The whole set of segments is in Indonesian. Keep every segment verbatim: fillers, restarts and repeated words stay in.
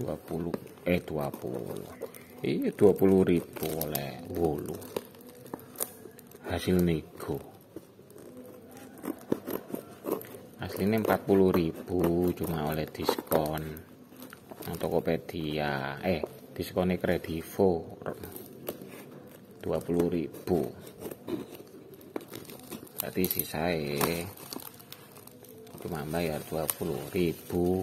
dua puluh eh dua puluh iya dua puluh ribu oleh bolu hasil nego. Aslinya empat puluh ribu cuma oleh diskon nang Tokopedia, eh diskonnya Kredivo dua puluh ribu. Berarti sisae cuma bayar dua puluh ribu.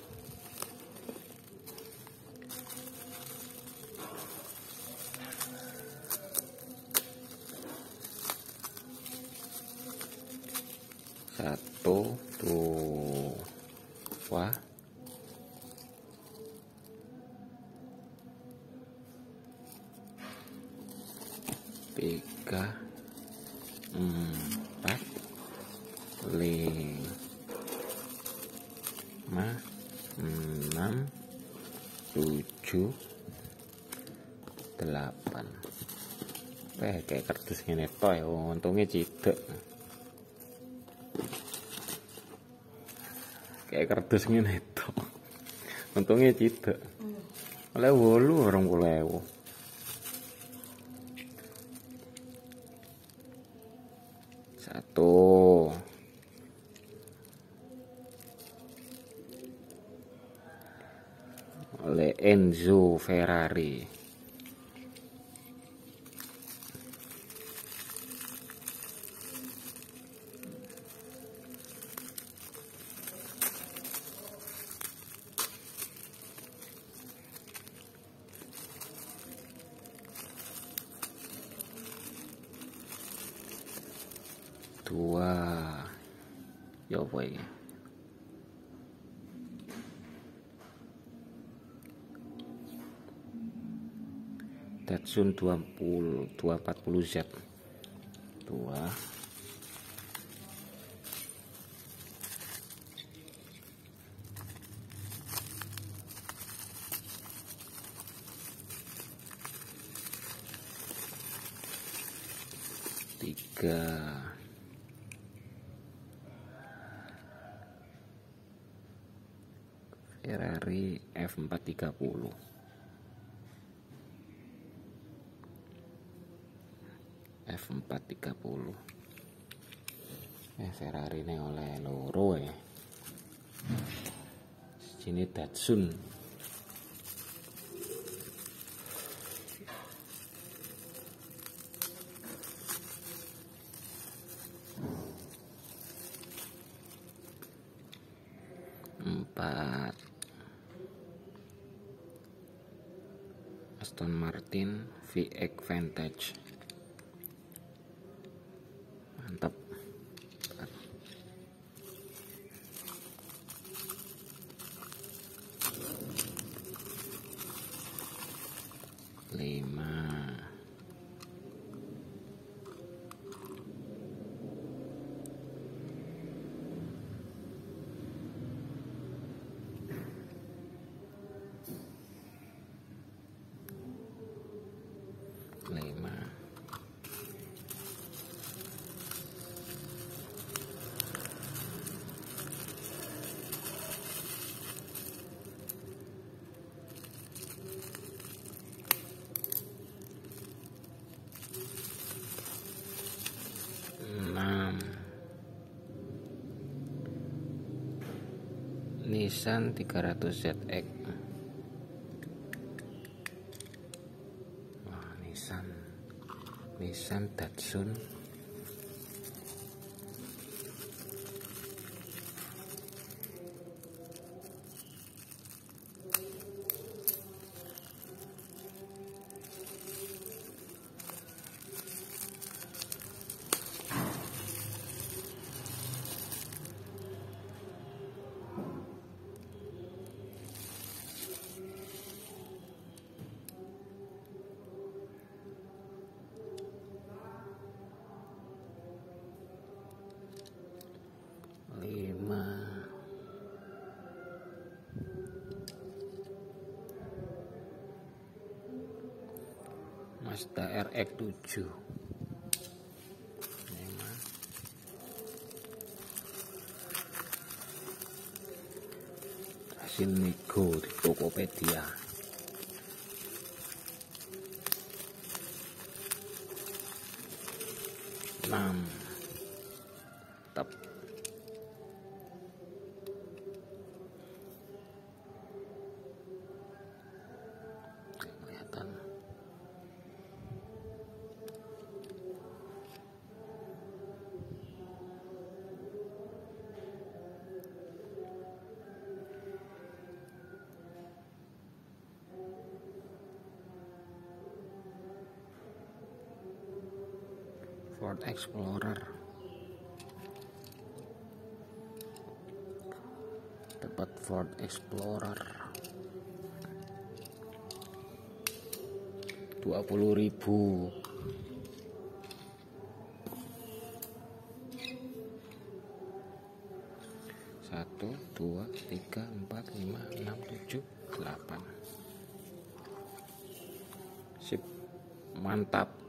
Satu dua tiga empat lima enam tujuh delapan. Eh kayak kertas ini toh ya, untungnya cidek. Kayak kertas ini toh, untungnya cidek. Oleh wolu orang pulau. Satu oleh Enzo Ferrari. Dua ya apa ini? Datsun dua puluh dua empat puluh Z dua tiga Ferrari F empat tiga puluh. F empat tiga puluh. Eh Ferrari ini oleh loro ya. Sini Datsun. Empat Aston Martin V X Vantage. Mantap. Lima lima enam Nissan tiga ratus Z X. Wah, Nissan Nissan Datsun. Lima Mazda R X tujuh. Lima hasil nego di Tokopedia. Enam tep kelihatan. Ford Explorer dapat Ford Explorer dua puluh ribu. Satu, dua, tiga, empat, lima, enam, tujuh, delapan. Sip, mantap.